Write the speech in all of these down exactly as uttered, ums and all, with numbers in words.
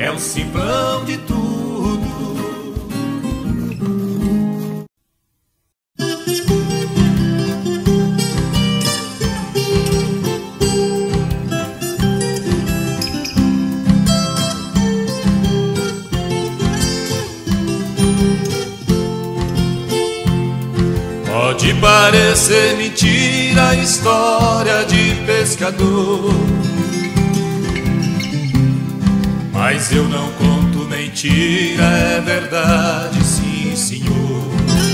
é o simplão de tudo. Pode parecer mentira a história de pescador, mas eu não conto mentira, é verdade, sim senhor.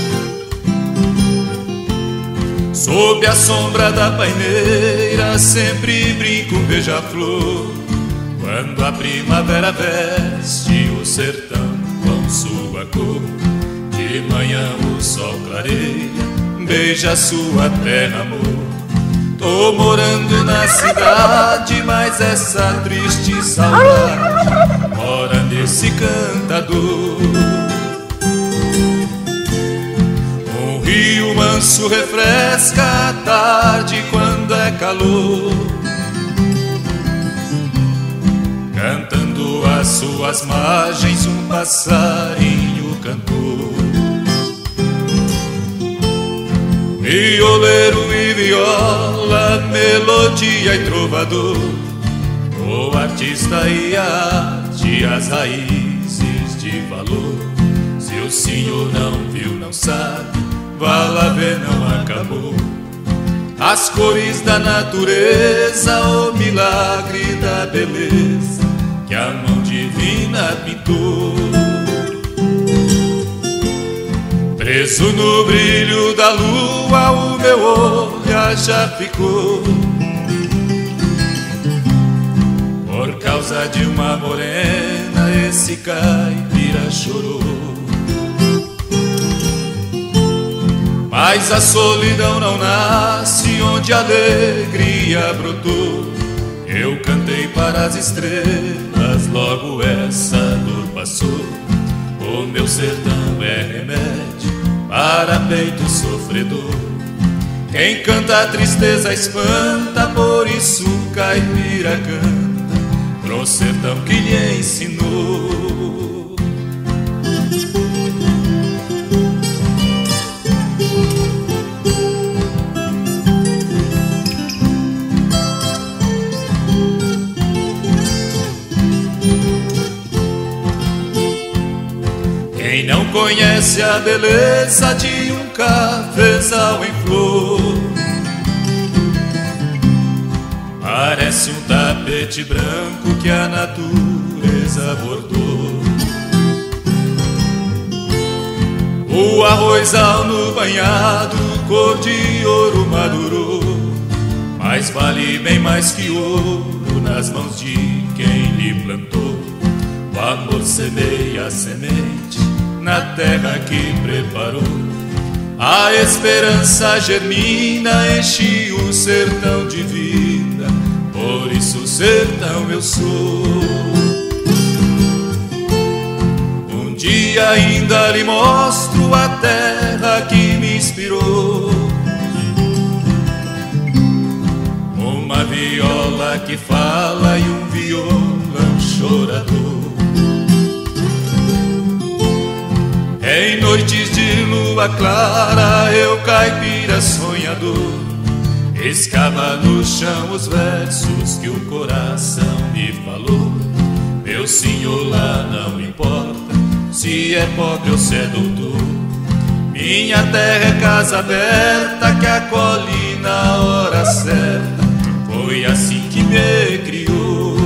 Sob a sombra da paineira sempre brinco um beija-flor, quando a primavera veste o sertão com sua cor. De manhã o sol clareia, beija sua terra, amor. Tô morando na cidade, mas essa triste saudade mora nesse cantador. Um rio manso refresca a tarde quando é calor, cantando às suas margens um passarinho cantor. Violeiro e viola, melodia e trovador, o artista e a arte, as raízes de valor. Se o senhor não viu, não sabe, vá lá ver, não acabou. As cores da natureza, o milagre da beleza que a mão divina pintou. Preso no brilho da lua, o meu olhar já ficou, por causa de uma morena esse caipira chorou. Mas a solidão não nasce onde a alegria brotou. Eu cantei para as estrelas, logo essa dor passou. O meu sertão é remédio para peito sofredor. Quem canta a tristeza espanta, por isso o caipira canta pro sertão que lhe ensinou. Quem não conhece a beleza de um cafezal em flor, parece um tapete branco que a natureza bordou. O arrozal no banhado, cor de ouro madurou, mas vale bem mais que ouro nas mãos de quem lhe plantou. O amor semeia a semente na terra que preparou. A esperança germina, enche o sertão de vida, por isso sertão eu sou. Um dia ainda lhe mostro a terra que me inspirou, uma viola que fala e um violão chorador. Em noites de lua clara, eu caipira sonhador, escava no chão os versos que o coração me falou. Meu senhor, lá não importa se é pobre ou se é doutor, minha terra é casa aberta que acolhe na hora certa. Foi assim que me criou.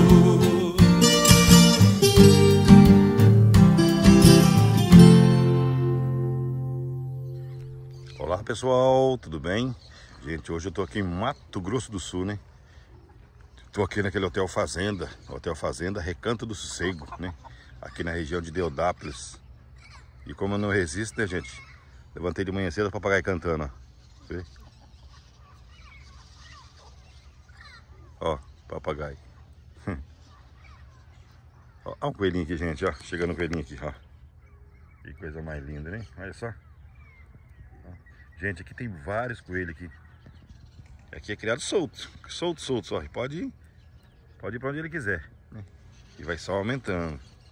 Olá pessoal, tudo bem? Gente, hoje eu tô aqui em Mato Grosso do Sul, né? Tô aqui naquele Hotel Fazenda, Hotel Fazenda Recanto do Sossego, né? Aqui na região de Deodápolis. E como eu não resisto, né, gente? Levantei de manhã cedo, o papagaio cantando, ó. Vê? Ó, papagaio. Ó, ó um coelhinho aqui, gente, ó. Chegando um coelhinho aqui, ó. Que coisa mais linda, né? Olha só. Gente, aqui tem vários coelhos aqui. Aqui é criado solto, solto, solto, só. Pode ir, pode ir para onde ele quiser, né? E vai só aumentando.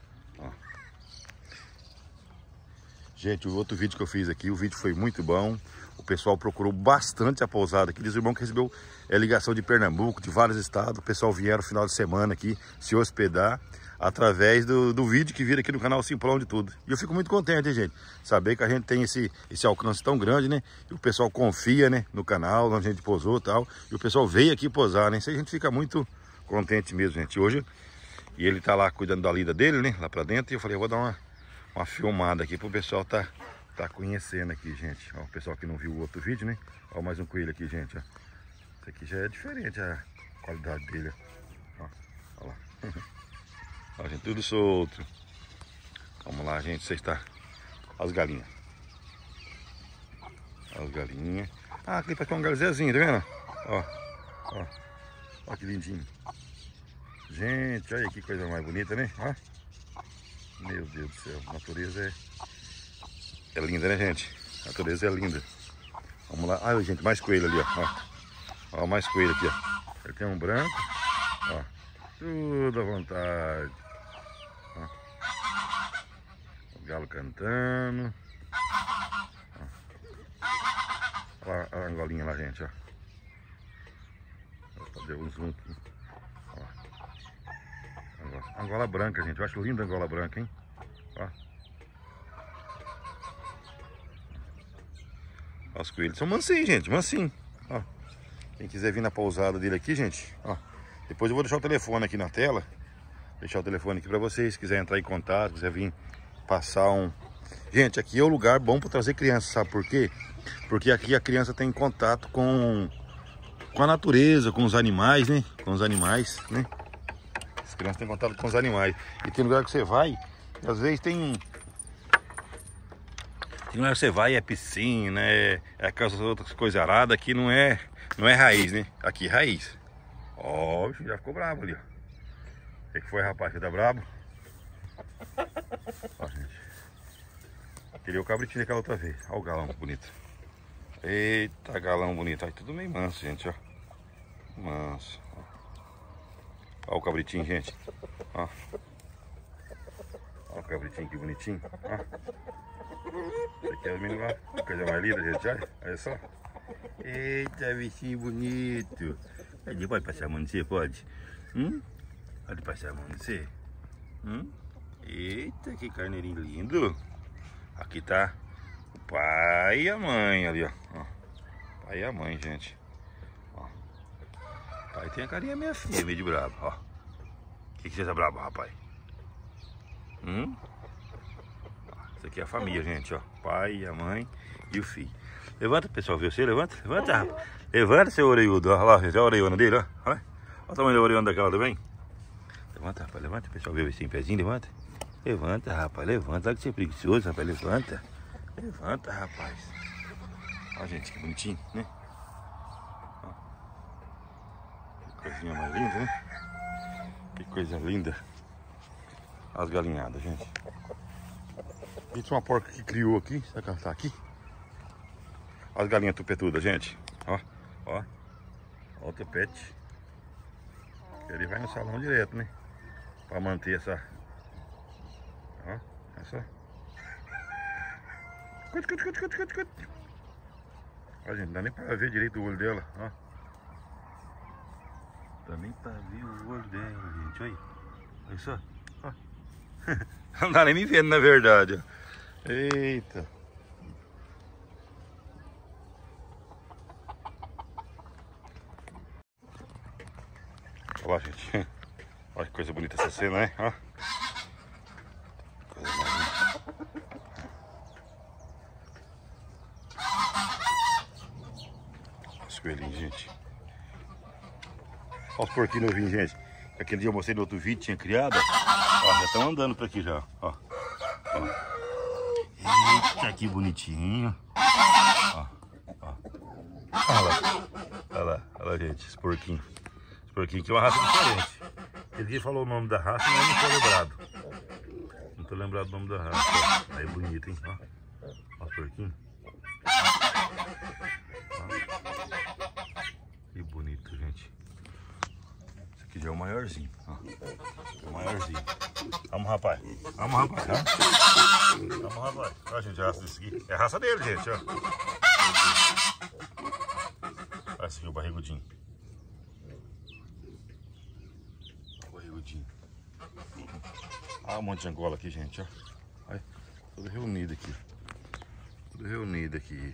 Gente, o outro vídeo que eu fiz aqui, o vídeo foi muito bom. O pessoal procurou bastante a pousada aqui. Diz o irmão que recebeu é, ligação de Pernambuco, de vários estados. O pessoal vieram no final de semana aqui se hospedar através do, do vídeo que vira aqui no canal Simplão de Tudo. E eu fico muito contente, hein, gente? Saber que a gente tem esse, esse alcance tão grande, né? E o pessoal confia, né? No canal, onde a gente pousou e tal. E o pessoal veio aqui pousar, né? Isso a gente fica muito contente mesmo, gente. Hoje, e ele tá lá cuidando da lida dele, né? Lá pra dentro. E eu falei, eu vou dar uma, uma filmada aqui pro pessoal tá... Tá conhecendo aqui, gente. Ó, o pessoal que não viu o outro vídeo, né? Ó, mais um coelho aqui, gente. Ó. Esse aqui já é diferente a qualidade dele. Ó, ó lá. Ó, gente, tudo solto. Vamos lá, gente. Você está. As galinhas. As galinhas. Ah, aqui tá com um garzezinho, tá vendo? Ó, ó. Ó que lindinho. Gente, olha que coisa mais bonita, né? Ó. Meu Deus do céu. A natureza é. É linda, né, gente? A natureza é linda. Vamos lá. Ah, gente, mais coelho ali, ó. Ó, mais coelho aqui, ó. Ele tem um branco. Ó. Tudo à vontade. Ó. O galo cantando. Ó. Olha a angolinha lá, gente, ó. Vou fazer um zoom aqui. Ó. Angola branca, gente. Eu acho linda a angola branca, hein? Ó. Os coelhos são mansinhos, gente, mansinho. Ó, quem quiser vir na pousada dele aqui, gente, ó, depois eu vou deixar o telefone aqui na tela. Deixar o telefone aqui pra vocês, se quiser entrar em contato, quiser vir passar um... Gente, aqui é o lugar bom para trazer criança, sabe por quê? Porque aqui a criança tem contato com, com a natureza, com os animais, né? Com os animais, né? As crianças têm contato com os animais. E tem lugar que você vai, e às vezes tem... Tem lugar que você vai, é piscina, é, é aquelas outras coisas aradas, aqui não é, não é raiz, né? Aqui é raiz. Ó, o bicho já ficou bravo ali, ó. O que, que foi, rapaz? Você tá brabo? Ó, gente. Queria o cabritinho daquela outra vez. Ó o galão bonito. Eita, galão bonito. Aí tudo meio manso, gente, ó. Manso. Ó, ó o cabritinho, gente. Ó. Ó o cabritinho que bonitinho. Ó. Esse aqui é o menino lá, coisa mais linda, gente, olha, olha só. Eita, bichinho bonito. Ele pode passar a mão no você, pode? Hum? Pode passar a mão no você? Hum? Eita, que carneirinho lindo. Aqui tá o pai e a mãe ali, ó. Ó. Pai e a mãe, gente. Ó. O pai tem a carinha meio feia, meio de brabo, ó. O que que você tá brabo, rapaz? Hum? Isso aqui é a família, gente, ó. Pai, a mãe e o filho. Levanta, pessoal, viu você? Levanta, levanta, rapaz. Levanta, seu orelhudo. Olha lá, gente, olha a orelhona dele, ó. Olha, olha o tamanho da orelhona daquela também. Levanta, rapaz, levanta, pessoal, viu esse pezinho? Levanta. Levanta, rapaz, levanta. Olha que você é preguiçoso, rapaz, levanta. Levanta, rapaz. Olha, gente, que bonitinho, né? Ó. Que coisinha mais linda, né? Que coisa linda. As galinhadas, gente. Gente, uma porca que criou aqui. Será que ela tá aqui? Olha as galinhas tupetudas, gente. Ó, ó. Ó o tupete. Ele vai no salão direto, né? Pra manter essa... Ó, essa... Cut, cut, cut, cut, cut, cut. Ó, gente, não dá nem pra ver direito o olho dela, ó. Dá nem pra ver o olho dela, gente, olha. Olha só, ó. Não dá nem me vendo, na verdade, ó. Eita. Olha lá, gente. Olha que coisa bonita essa cena, né? Ó. Coisa mais linda. Olha os coelhinhos, gente. Olha os porquinhos novinhos, gente. Aquele dia eu mostrei no outro vídeo, tinha criado. Ó, já estão andando por aqui já, ó. Ó. Eita, que bonitinho. Ó, ó. Olha lá, olha lá, olha lá, gente, esse porquinho. Esse porquinho aqui é uma raça diferente. Ele dia falou o nome da raça, mas eu não tô lembrado. Não tô lembrado do nome da raça. Ó. Aí bonito, hein? Ó, ó os porquinhos. Ó. Que bonito, gente. Esse aqui já é o maiorzinho, ó. O maiorzinho. Vamos, rapaz. Vamos, rapaz. Tá? Vamos, rapaz. Olha a gente, a raça desse aqui. É a raça dele, gente, ó. Olha esse aqui, o barrigudinho. O barrigudinho. Olha um monte de angola aqui, gente, ó. Olha, tudo reunido aqui. Tudo reunido aqui.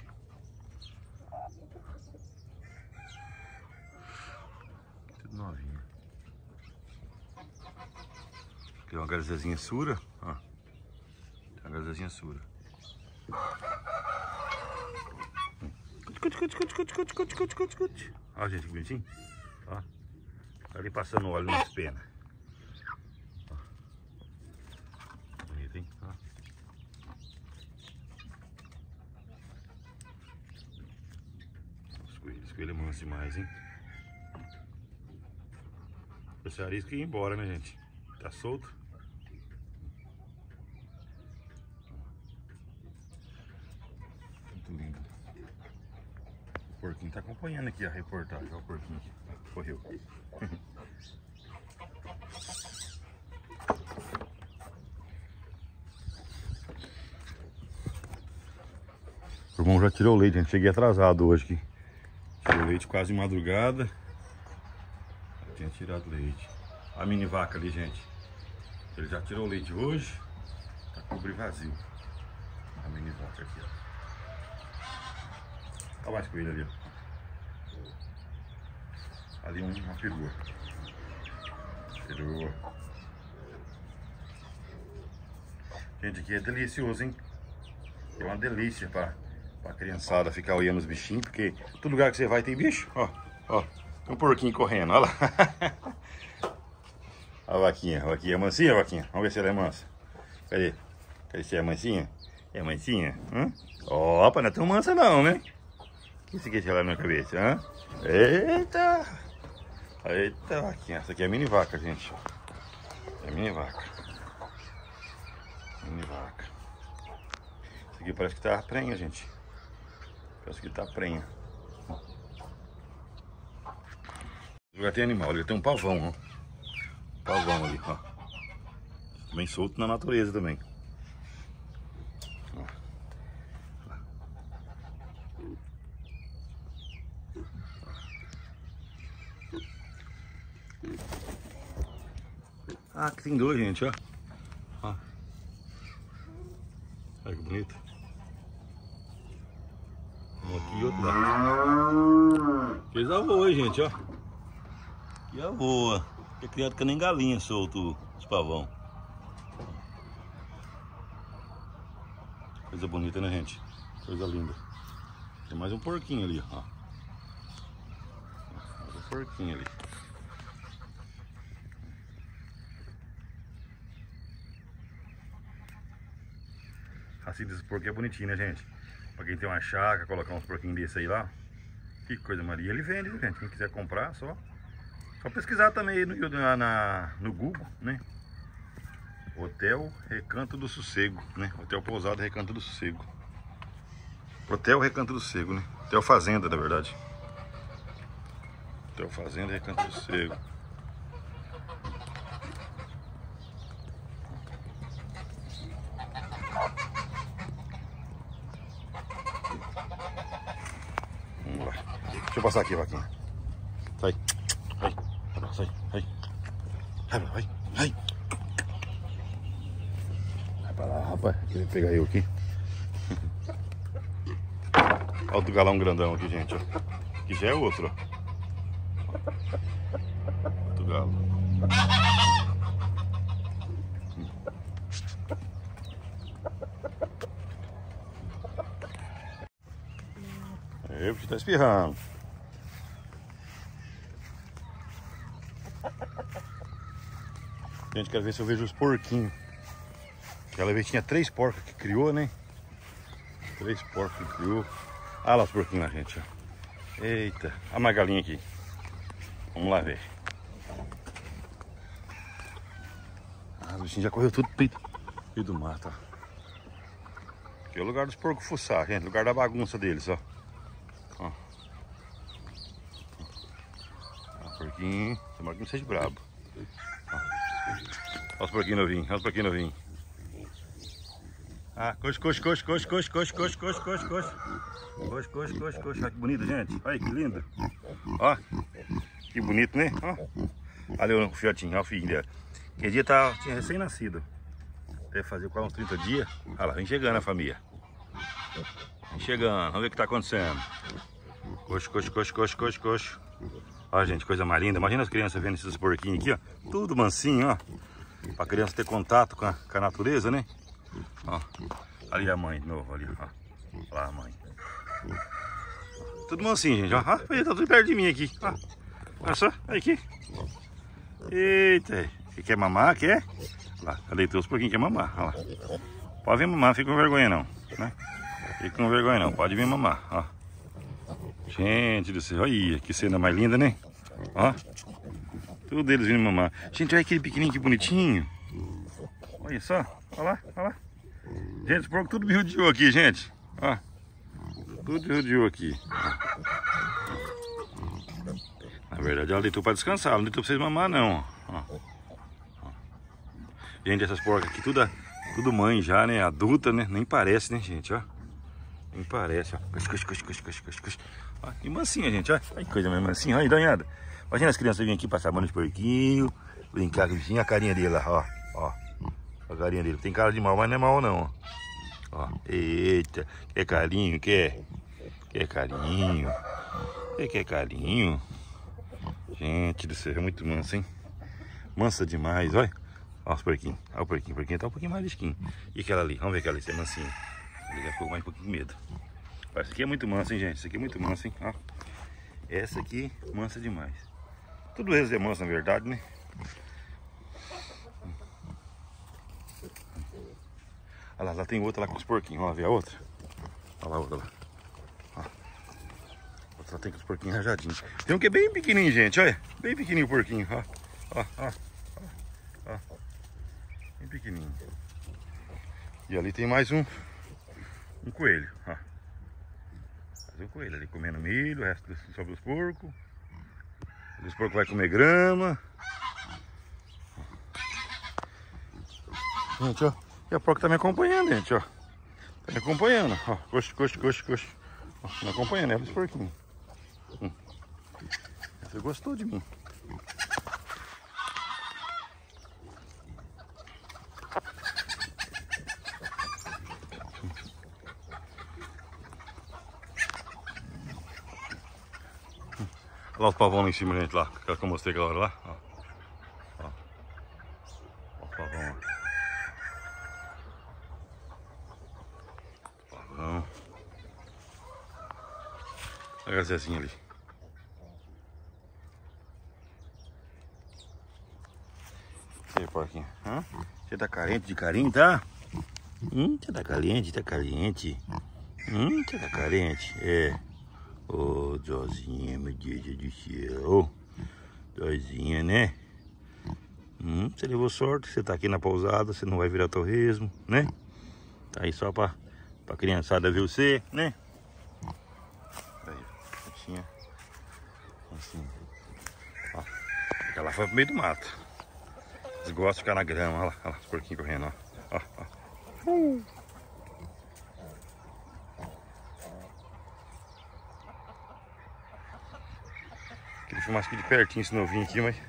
Tudo novinho. Aqui é uma garzazinha sura, ó. Uma garzazinha sura. Olha, gente, que bonitinho. Ó. Tá ali passando óleo nas penas. Ó. Bonito, hein? Ó. Os coelhos, os coelhos é manso demais, hein? Esse arisco ia embora, né, gente? Tá solto. Muito lindo. O porquinho tá acompanhando aqui a reportagem. Olha o porquinho aqui. Correu. O irmão já tirou o leite, gente. Cheguei atrasado hoje aqui. Tirou o leite quase de madrugada. Já tinha tirado leite. A mini vaca ali, gente. Ele já tirou o leite hoje. Tá com o cobre vazio. A mini vaca aqui, ó. Olha mais coelho ali, ó. Ali um, uma perua. Perua. Gente, aqui é delicioso, hein? É uma delícia pra, pra criançada ficar olhando os bichinhos, porque todo lugar que você vai tem bicho. Ó, ó. Tem um porquinho correndo, olha lá. A vaquinha, a vaquinha é mansinha, a vaquinha? Vamos ver se ela é mansa. Cadê? Cadê se é mansinha? É mansinha? Hã? Opa, não é tão mansa não, né? O que isso aqui lá na minha cabeça, hã? Eita! Eita, vaquinha. Essa aqui é a mini vaca, gente. É a mini vaca. Mini vaca. Isso aqui parece que tá prenha, gente. Parece que tá prenha. Já tem animal, ali tem um pavão, ó. Pavão ali, ó. Bem solto na natureza também. Ó. Ah, aqui tem dois, gente, ó. Ó. Olha que bonito. Um aqui e outro lá. Fez a voa, gente, ó. Aqui a voa. É criado que nem galinha solto os pavão. Coisa bonita, né, gente? Coisa linda. Tem mais um porquinho ali, ó. Mais um porquinho ali. Assim desse porquinho é bonitinho, né, gente? Pra quem tem uma chácara, colocar uns porquinhos desse aí lá. Que coisa, Maria. Ele vende, gente. Quem quiser comprar, só... Só pesquisar também no, na, no Google, né? Hotel Recanto do Sossego, né? Hotel Pousada Recanto do Sossego. Hotel Recanto do Sossego, né? Hotel Fazenda, na verdade. Hotel Fazenda Recanto do Sossego. Vamos lá. Deixa eu passar aqui, vaquinha. Sai. Vai. Sai, vai. Vai, vai, vai. Vai pra lá, rapaz. Queria pegar eu aqui. Olha outro galão grandão aqui, gente, ó. Aqui já é outro, ó. Outro galo. É, o bicho tá espirrando. Gente, quero ver se eu vejo os porquinhos. Aquela vez tinha três porcos que criou, né? Três porcos que criou. Ah lá os porquinhos lá, gente. Eita, a mais galinha aqui. Vamos lá ver. Ah, o bichinho já correu tudo peito do mato, ó. Aqui é o lugar dos porcos fuçar, gente. Lugar da bagunça deles, ó. Ó. Ó, porquinho. Tomara que não seja brabo. Ó. Olha os porquinhos novinhos, olha os porquinhos novinhos. Ah, coxa, coxa, coxa, coxa, coxa, coxa, coxa, coxa, coxa, coxa. Coxa, coxa, coxa, coxa. Olha que bonito, gente. Olha que lindo. Ó, que bonito, né? Ó. Olha o filhotinho, olha o filhinho dela. Que dia tá, tinha recém-nascido. Deve fazer quase uns trinta dias. Olha lá, vem chegando a família. Vem chegando, vamos ver o que tá acontecendo. Coxa, coxa, coxa, coxa, coxa, coxa. Olha, gente, coisa mais linda. Imagina as crianças vendo esses porquinhos aqui, ó. Tudo mansinho, ó. Pra criança ter contato com a, com a natureza, né? Ó. Ali a mãe de novo, ali, ó. Olha lá a mãe. Tudo mansinho, gente, ó. Ah, tá tudo perto de mim aqui, ó. Olha só, olha aqui. Eita, você quer mamar? Quer? Lá, eu deitei os porquinhos que quer mamar, olha lá. Pode vir mamar, não fica com vergonha não, né? Fica com vergonha não, pode vir mamar, ó. Gente do céu, olha que cena mais linda, né? Ó, tudo eles vindo mamar. Gente, olha aquele pequenininho, que bonitinho. Olha só, olha lá, olha lá. Gente, os porcos tudo me rodeou aqui, gente. Ó, tudo me rodeou aqui. Na verdade, ela deitou para descansar, ela não deitou para vocês mamar, não. Ó. Ó. Gente, essas porcas aqui, tudo, tudo mãe já, né? Adulta, né? Nem parece, né, gente? Ó. Nem parece, ó. Coxa, coxa, coxa, coxa, coxa, coxa, coxa. Ó, que mansinha, gente, ó. Olha que coisa mais mansinha, olha, danhada. Imagina as crianças virem aqui passar mano de porquinho, brincar com o bichinho, a carinha dele lá, ó. Ó. A carinha dele. Tem cara de mal, mas não é mal, não, ó. Ó. Eita. Quer carinho? Quer? Quer carinho? Quer, quer carinho? Gente do céu, é muito mansa, hein? Mansa demais, olha. Olha os porquinhos. Olha o porquinho. O porquinho tá um pouquinho mais lisquinho. E aquela ali? Vamos ver aquela ali, se é mansinha. Ele já ficou mais um pouquinho de medo. Essa aqui é muito mansa, hein, gente? Essa aqui é muito mansa, hein? Ó. Essa aqui, mansa demais. Tudo eles é manso, na verdade, né? Olha lá, lá tem outra lá com os porquinhos. Vamos ver a outra. Olha lá a outra lá. Ó. Outra lá tem com os porquinhos rajadinhos. Tem um que é bem pequenininho, gente, olha. Bem pequenininho o porquinho, ó. Ó, ó, ó, ó. Bem pequenininho. E ali tem mais um. Um coelho, ó. Mais um coelho ali comendo milho, o resto sobre os porcos. Os porcos vão comer grama. Gente, ó. E a porca tá me acompanhando, gente, ó. Tá me acompanhando, ó. Coxa, coxa, coxa, coxa. Ó, me acompanhando, ela, os porquinhos. Hum. Você gostou de mim. Olha lá os pavões lá em cima, gente, lá. Aquela que eu mostrei aquela hora lá. Ó. Ó. Ó o pavão lá. Pavão. Olha a gazezinha ali. E aí, porquinho? Hã? Você tá carente de carinho, tá? Hum, você tá caliente, tá caliente. Hum, você tá carente? É. Ô, oh, Jozinha, meu Deus do céu. Jozinha, né? Hum, você levou sorte, você tá aqui na pousada, você não vai virar torresmo, né? Tá aí só pra, pra criançada ver você, né? Aí, tinha assim. Ó, aquela foi pro meio do mato. Eles gostam de ficar na grama, olha lá, olha lá os porquinhos correndo, ó. Ó, ó. Uh. Queria filmar aqui de pertinho esse novinho aqui, mas...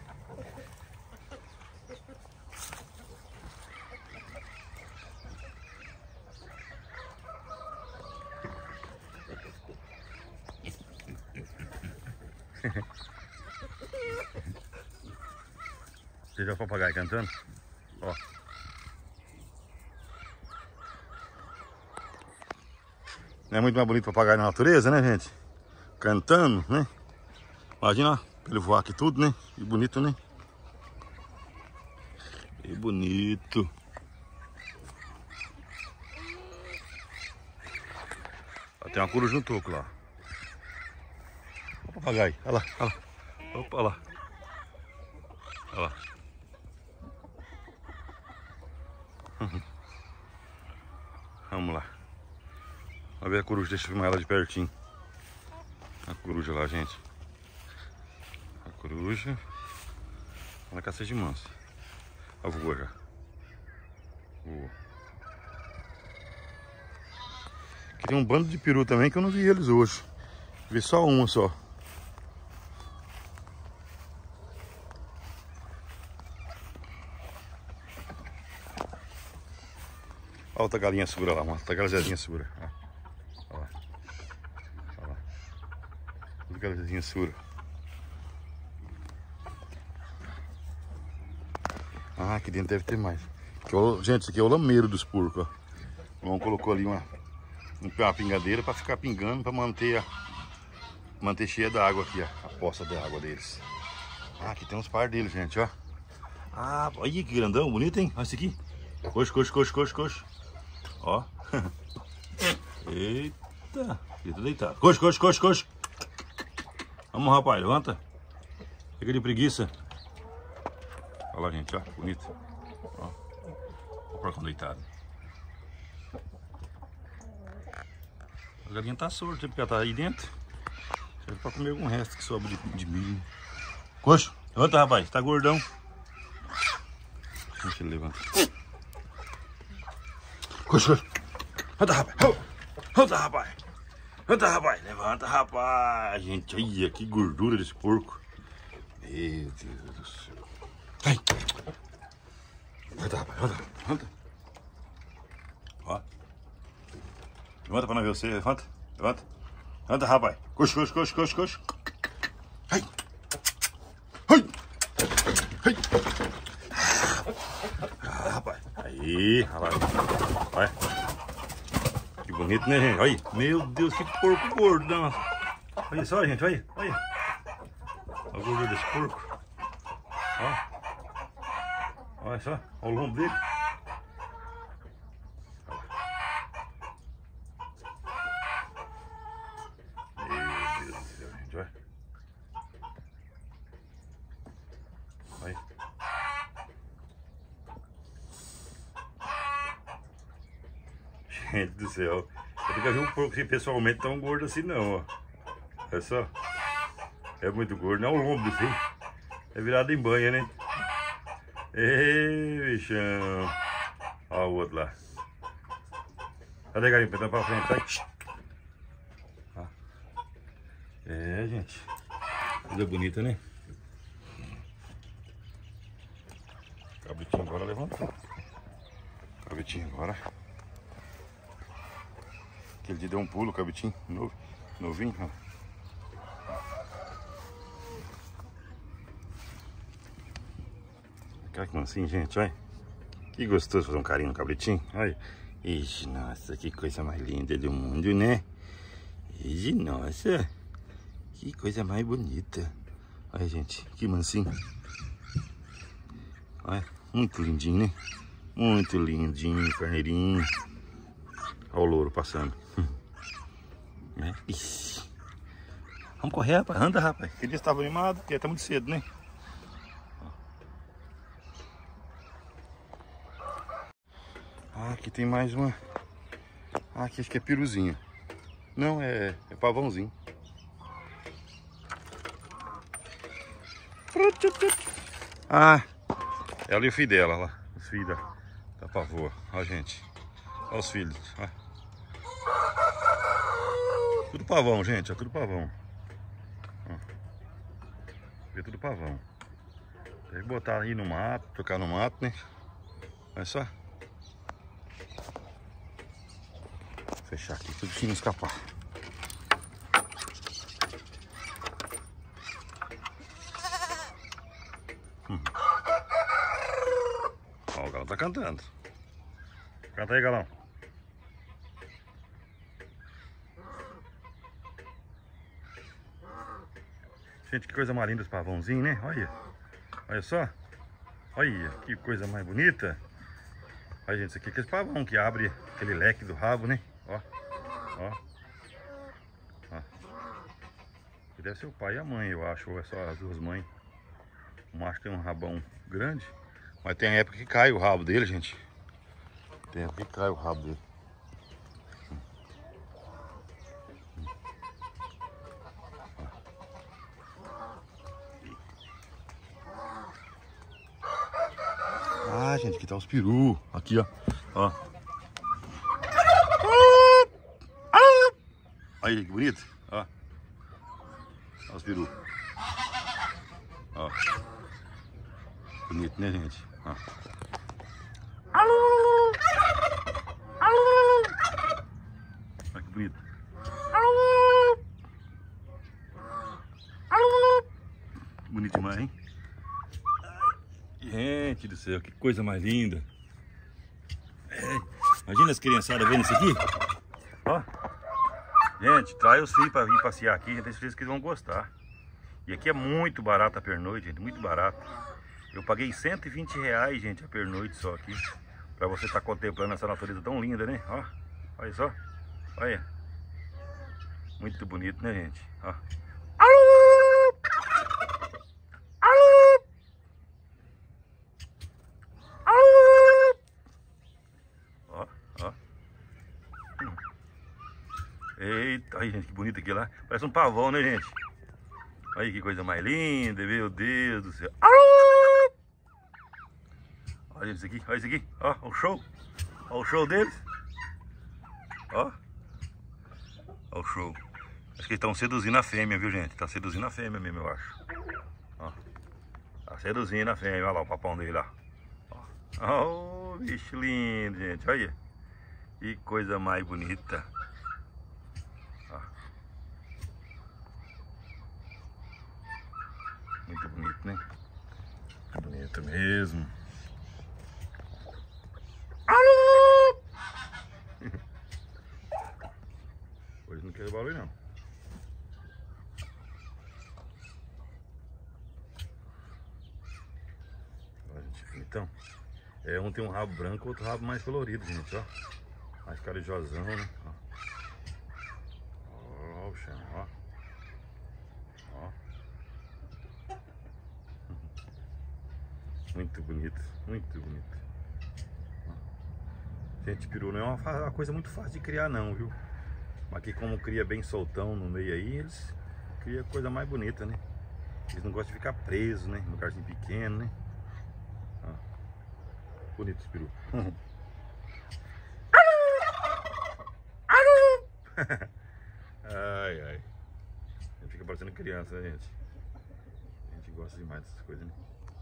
Você já o papagaio cantando? Ó. Não é muito mais bonito papagaio na natureza, né, gente? Cantando, né? Imagina, ó, ele voar aqui tudo, né? Que bonito, né? Que bonito. Ó, tem uma coruja no toco lá. Olha o papagaio, olha lá, olha lá. Opa, olha lá. Olha lá. Vamos lá. Vamos ver a coruja, deixa eu filmar ela de pertinho. A coruja lá, gente. A coruja. Ela caça de manso. Ela voou já. tem um bando de peru também que eu não vi eles hoje. Vi só uma só. Olha outra galinha segura lá, uma outra galinha segura. Olha lá. Olha lá. Outra galinha segura. Ah, aqui dentro deve ter mais. Aqui, ó, gente, isso aqui é o lameiro dos porcos, ó. O irmão colocou ali uma, uma pingadeira para ficar pingando, para manter a, manter cheia da água aqui, ó, a poça da água deles. Ah, aqui tem uns par deles, gente, ó. Ah, olha que grandão, bonito, hein? Olha esse aqui. Coxa, coxa, coxa, coxa, coxa. Ó. Eita, fica deitado. Coxa, coxa, coxa, coxa. Vamos, rapaz, levanta. Fica de preguiça. Olha lá, gente, ó, bonito. Ó, o porcão deitado. A galinha tá solta, porque ela tá aí dentro. Serve pra comer algum resto que sobra de, de milho. Coxo, levanta, rapaz, tá gordão. Deixa ele levantar. Coxo, coxo. Levanta, rapaz. Levanta, rapaz. Levanta, rapaz. Levanta, rapaz. Gente, olha que gordura desse porco. Meu Deus do céu. Ai. Levanta, rapaz. Levanta, levanta. Ó. Levanta pra não ver você. Levanta, levanta. Levanta, rapaz. Coxo, coxo, coxo, coxo, coxo. Ai. Ai. Ai. Ah, rapaz. Aí, rapaz. Olha. Que bonito, né, gente? Olha. Meu Deus, que porco gordo. Não. Olha só, gente. Olha. Olha. A gordura desse porco. Ó. Olha só. Olha o lombo dele. Meu Deus do céu, gente. Olha. Olha. Gente do céu, eu nunca vi um porco assim, pessoalmente tão gordo assim não, ó. Olha só. É muito gordo, não é o lombo assim. É virado em banha, né? Ei, bichão. Olha o outro lá. Cadê, galinha? Pedando pra frente, vai. É, gente. Coisa bonita, né? Cabritinho agora levantou. Cabritinho agora. Aquele dia deu um pulo, cabritinho, novo, novinho, ó. Olha que mansinho, gente, olha. Que gostoso fazer um carinho no cabritinho, olha. Ixi, nossa, que coisa mais linda do mundo, né? Ixi, nossa, que coisa mais bonita. Olha, gente, que mansinho. Olha, muito lindinho, né? Muito lindinho, carneirinho. Olha o louro passando. É. Vamos correr, rapaz. Anda, rapaz. Aquele dia estava animado, porque tá muito cedo, né? Ah, aqui tem mais uma. Ah, aqui acho que é piruzinho. Não, é, é pavãozinho. Ah, é ali o filho dela, lá. Os filhos da, da pavoa. Ó, gente. Olha os filhos. Ó. Tudo pavão, gente. É tudo pavão. Ó. É tudo pavão. Tem que botar aí no mato, tocar no mato, né? Olha só. Fechar aqui, tudo sem escapar. Hum. Ó, o galão tá cantando. Canta aí, galão. Gente, que coisa mais linda esse pavãozinho, né? Olha. Olha só. Olha, que coisa mais bonita. Olha, gente, isso aqui é aquele pavão que abre aquele leque do rabo, né? Ó. Ó. Ó. E deve ser o pai e a mãe, eu acho. Ou é só as duas mães. O macho tem um rabão grande. Mas tem época que cai o rabo dele, gente. Tem época que cai o rabo dele. Ah, gente, aqui tá os peru. Aqui, ó. Ó. Ah! Aí, que bonito. Ó. Olha os perus. Ó. Bonito, né, gente? Ó. Olha que bonito. Bonito demais, hein? Gente do céu, que coisa mais linda. É. Imagina as criançadas vendo isso aqui. Ó. Gente, traz os filhos para vir passear aqui. Eu tenho certeza que eles vão gostar. E aqui é muito barato a pernoite, gente. Muito barato. Eu paguei cento e vinte reais, gente, a pernoite só aqui. Pra você estar tá contemplando essa natureza tão linda, né? Ó. Olha só. Olha. Muito bonito, né, gente? Ó. Eita, aí, gente, que bonito aqui lá. Parece um pavão, né, gente? Olha que coisa mais linda, meu Deus do céu. Olha isso aqui, olha isso aqui. Ó, o show. Ó o show deles. Ó. Ó o show. Acho que eles estão seduzindo a fêmea, viu, gente? Tá seduzindo a fêmea mesmo, eu acho. Ó. Tá seduzindo a fêmea. Olha lá o papão dele lá. Ó, oh, bicho lindo, gente. Olha. Que coisa mais bonita. Muito bonito, né? Bonito mesmo. Hoje não quero barulho, não. Olha, gente, então. É, um tem um rabo branco, outro rabo mais colorido, gente, ó. Mais carijosão, né? Ó, ó o chão, ó. Ó. Muito bonito, muito bonito. Gente, peru não é uma, uma coisa muito fácil de criar não, viu? Mas aqui como cria bem soltão no meio aí, eles criam coisa mais bonita, né? Eles não gostam de ficar presos, né? Um lugarzinho pequeno, né? Ó. Bonito esse peru. Ai, ai. A gente fica parecendo criança, né, gente? A gente gosta demais dessas coisas, né?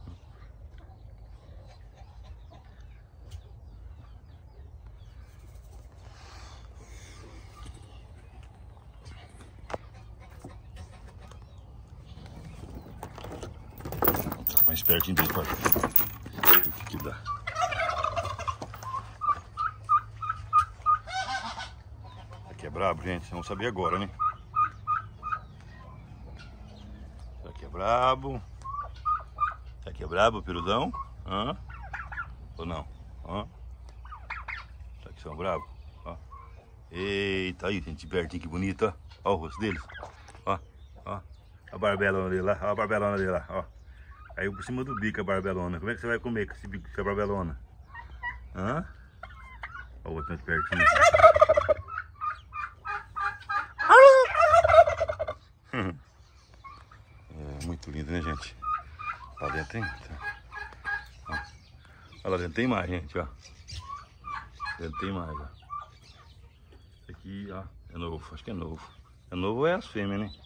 Mais pertinho dele, pode. O que dá? Aqui é brabo, gente. Vamos saber agora, né? Isso aqui é brabo. Isso aqui é brabo, perudão? Hã? Ou não? Hã? Isso aqui são bravos. Ó. Eita, aí, gente, pertinho, que bonito, ó. Ó o rosto deles. Ó, ó. A barbelona dele lá, ó a barbelona dele lá, ó. Caiu por cima do bico a barbelona. Como é que você vai comer com esse bico, com a barbelona? Hã? Olha o outro mais pertinho. É muito lindo, né, gente? Lá dentro tem. Tá. Olha lá dentro tem mais, gente, ó. Dentro tem mais, ó. Esse aqui, ó, é novo. Acho que é novo. É novo é as fêmeas, né?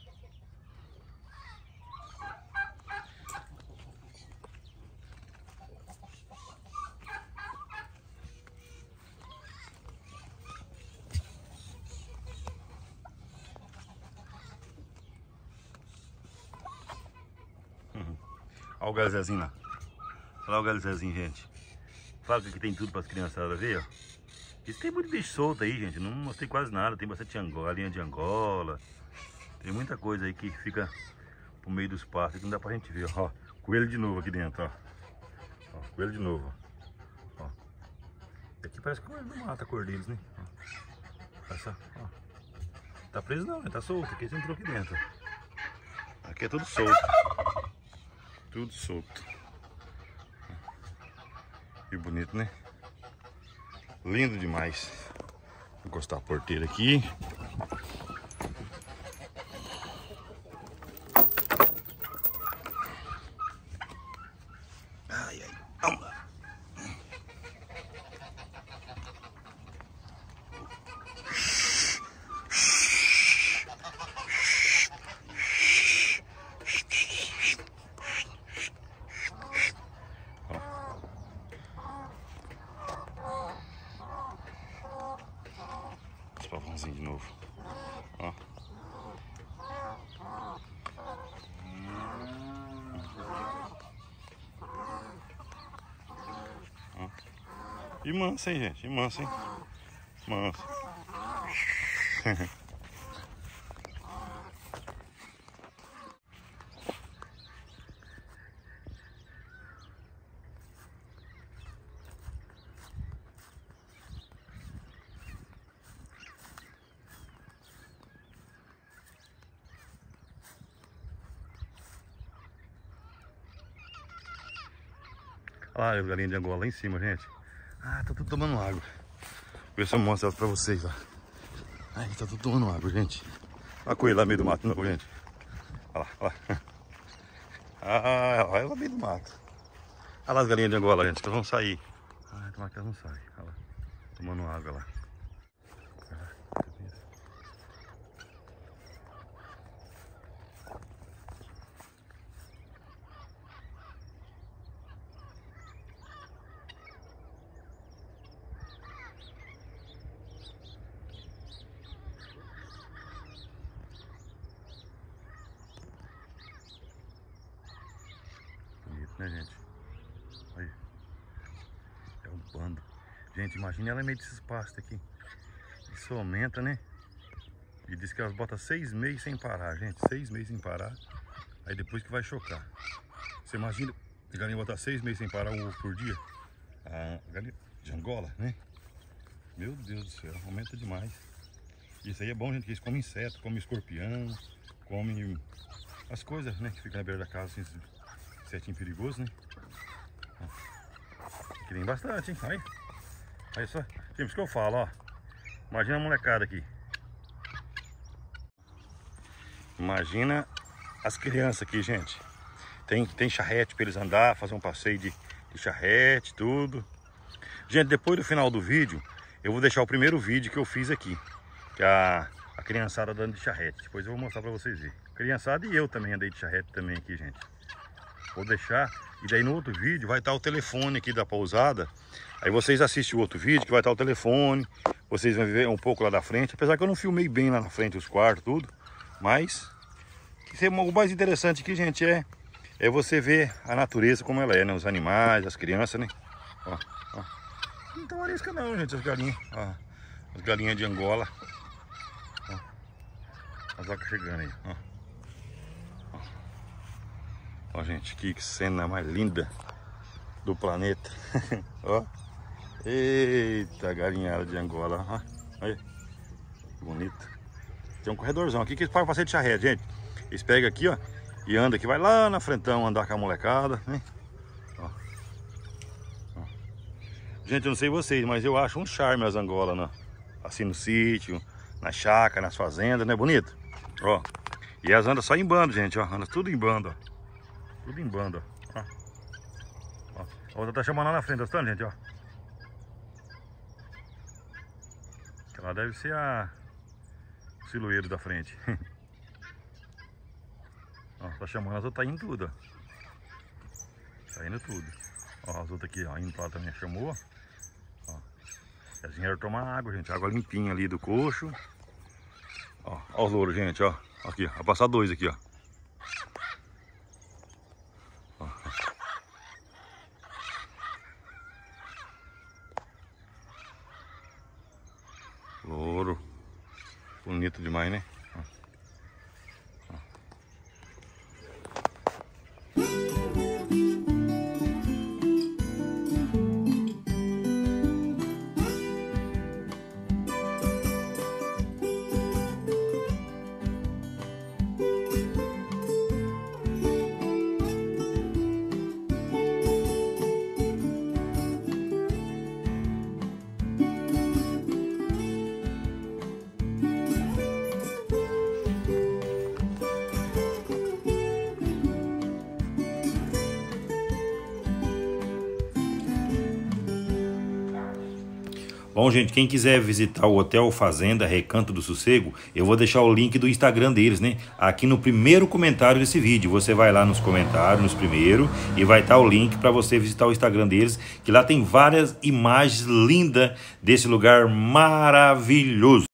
Olha o galizezinho lá. Olha lá o galizezinho, gente. Fala que aqui tem tudo para as criançadas ver, ó. Isso tem muito bicho solto aí, gente. Não mostrei quase nada. Tem bastante angola, galinha de Angola. Tem muita coisa aí que fica pro meio dos pastos que não dá pra gente ver, ó. Coelho de novo aqui dentro, ó. Ó, coelho de novo, ó. Aqui parece que coelho não mata a cor deles, né? Ó. Essa, ó. Tá preso não, né? Tá solto. Aqui você entrou aqui dentro. Aqui é tudo solto. Tudo solto. Que bonito, né? Lindo demais. Vou encostar a porteira aqui. Ai, ai. Vamos lá. assim de novo. Ó. Ó. E mansa, hein, gente? E mansa, hein? Mansa. Olha lá as galinhas de Angola lá em cima, gente. Ah, tá tudo tomando água. Vê se eu mostro elas pra vocês, ó. Aí, tá tudo tomando água, gente. Olha a coelha lá no meio do mato, não, gente. Olha lá, olha lá. Ah, olha lá no meio do mato. Olha lá as galinhas de Angola, gente, que elas vão sair. Ah, tomara que elas não saem. Olha lá, tomando água lá. Né, gente? Olha. É um bando. Gente, imagina ela meio desses pastos aqui. Isso aumenta, né? E diz que elas botam seis meses sem parar, gente. Seis meses sem parar. Aí depois que vai chocar. Você imagina a galinha botar seis meses sem parar um ovo por dia? A galinha de Angola, né? Meu Deus do céu, aumenta demais. Isso aí é bom, gente, que eles comem inseto, comem escorpião, comem as coisas, né, que ficam na beira da casa, assim, insetinho perigoso, né? Aqui tem bastante, hein? Aí, aí só, gente, isso que eu falo, ó. Imagina a molecada aqui. Imagina as crianças aqui, gente. Tem, tem charrete para eles andar, fazer um passeio de, de charrete, tudo. Gente, depois do final do vídeo, eu vou deixar o primeiro vídeo que eu fiz aqui. Que é a, a criançada andando de charrete. Depois eu vou mostrar para vocês verem. Criançada e eu também andei de charrete também aqui, gente. Vou deixar. E daí no outro vídeo vai estar o telefone aqui da pousada. Aí vocês assistem o outro vídeo que vai estar o telefone. Vocês vão ver um pouco lá da frente. Apesar que eu não filmei bem lá na frente os quartos, tudo. Mas o mais interessante aqui, gente, é, é você ver a natureza como ela é, né? Os animais, as crianças, né? Ó, ó. Não tem arisca não, gente, as galinhas. Ó, as galinhas de Angola. Ó, as vacas chegando aí, ó. Ó, ó, gente, que cena mais linda do planeta. Ó. Eita, galinhada de Angola, ó. Olha, bonito. Tem um corredorzão aqui que eles pagam passeio de charrete, gente. Eles pegam aqui, ó, e andam aqui, vai lá na frentão andar com a molecada, né? Ó. Ó. Gente, eu não sei vocês, mas eu acho um charme as Angolas, né? Assim no sítio, na chácara, nas fazendas, né? Bonito? Ó. E elas andam só em bando, gente, ó. Andam tudo em bando, ó. Tudo em bando, ó. Ó. A outra tá chamando lá na frente, tá, gente, ó. Ela deve ser a silueiro da frente. Ó, tá chamando, as outras tá indo tudo, ó. Tá indo tudo. Ó, as outras aqui, ó, indo pra lá também, chamou. Ó. Elas vieram tomar água, gente. Água limpinha ali do coxo. Ó, ó os louros, gente, ó. Aqui, ó. Vai passar dois aqui, ó. Ó, ó. Louro. Bonito demais, né? Bom, gente, quem quiser visitar o Hotel Fazenda Recanto do Sossego, eu vou deixar o link do Instagram deles, né? Aqui no primeiro comentário desse vídeo. Você vai lá nos comentários, nos primeiros, e vai estar o link para você visitar o Instagram deles, que lá tem várias imagens lindas desse lugar maravilhoso.